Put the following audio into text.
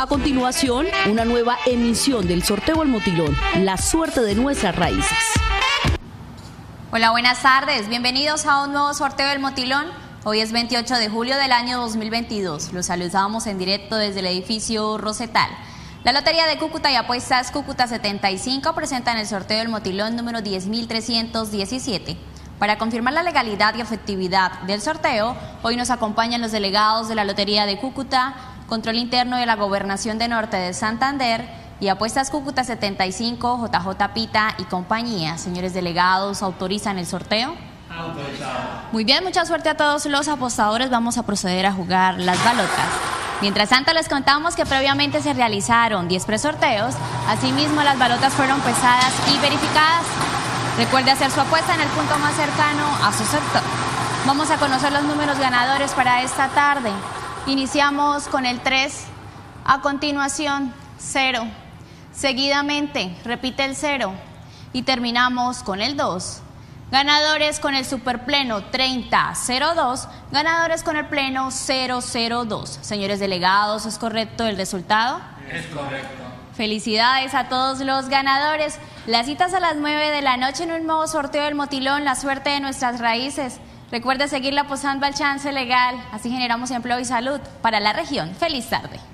A continuación, una nueva emisión del sorteo El Motilón, la suerte de nuestras raíces. Hola, buenas tardes. Bienvenidos a un nuevo sorteo del Motilón. Hoy es 28 de julio del año 2022. Los saludamos en directo desde el edificio Rosetal. La Lotería de Cúcuta y Apuestas Cúcuta 75 presentan el sorteo del Motilón número 10.317. Para confirmar la legalidad y efectividad del sorteo, hoy nos acompañan los delegados de la Lotería de Cúcuta, Control Interno de la Gobernación de Norte de Santander y Apuestas Cúcuta 75, JJ Pita y compañía. Señores delegados, ¿autorizan el sorteo? Autorizado. Muy bien, mucha suerte a todos los apostadores. Vamos a proceder a jugar las balotas. Mientras tanto, les contamos que previamente se realizaron 10 presorteos. Asimismo, las balotas fueron pesadas y verificadas. Recuerde hacer su apuesta en el punto más cercano a su sector. Vamos a conocer los números ganadores para esta tarde. Iniciamos con el 3, a continuación 0, seguidamente repite el 0 y terminamos con el 2. Ganadores con el superpleno 3002, ganadores con el pleno 002. Señores delegados, ¿es correcto el resultado? Es correcto. Felicidades a todos los ganadores. Las citas a las 9 de la noche en un nuevo sorteo del Motilón, la suerte de nuestras raíces. Recuerde seguirla apostando al chance legal, así generamos empleo y salud para la región. Feliz tarde.